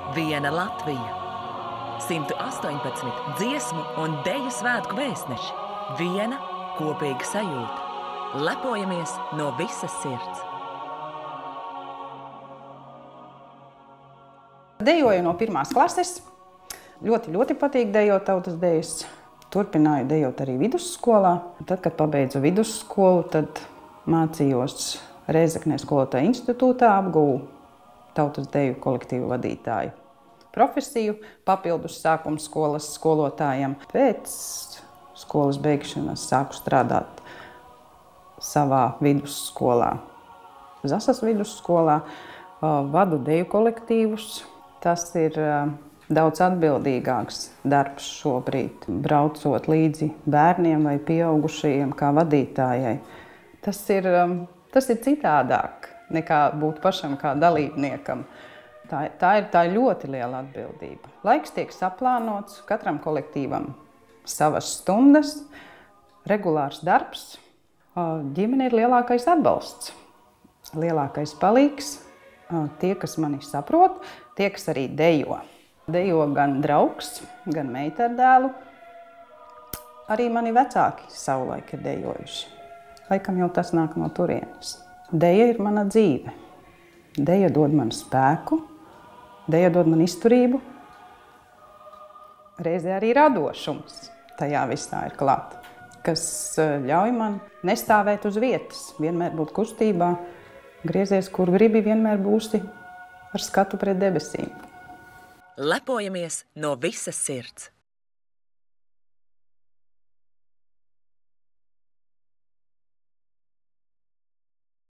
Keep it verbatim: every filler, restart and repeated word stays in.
Viena Latvija. simt astoņpadsmit dziesmu un deju svētku vēstneši. Viena kopīga sajūta. Lepojamies no visas sirds. Dejoju no pirmās klases. Ļoti, ļoti patīk dejot tautas dejas. Turpināju dejot arī vidusskolā. Tad, kad pabeidzu vidusskolu, tad mācījos Rēzeknē skolotāju institūtā, apguvu tautas deju kolektīvu vadītāju profesiju, papildus sākuma skolas skolotājiem. Pēc skolas beigšanas sāku strādāt savā vidusskolā, Zasas vidusskolā, vadu deju kolektīvus. Tas ir daudz atbildīgāks darbs šobrīd, braucot līdzi bērniem vai pieaugušajiem kā vadītājai. Tas ir, tas ir citādāk nekā būt pašam kā dalībniekam. Tā, tā, ir, tā ir ļoti liela atbildība. Laiks tiek saplānots, katram kolektīvam savas stundas, regulārs darbs. Ģimene ir lielākais atbalsts, lielākais palīgs. Tie, kas mani saprot, tie, kas arī dejo. Dejo gan draugs, gan meita ar dēlu. Arī mani vecāki savulaik ir dejojuši. Laikam jau tas nāk no turienes. Deja ir mana dzīve. Deja dod man spēku, deja dod man izturību. Reizē arī radošums tajā visā ir klāt, kas ļauj man nestāvēt uz vietas, vienmēr būt kustībā, griezies, kur gribi, vienmēr būsi ar skatu pret debesīm. Lepojamies no visas sirds.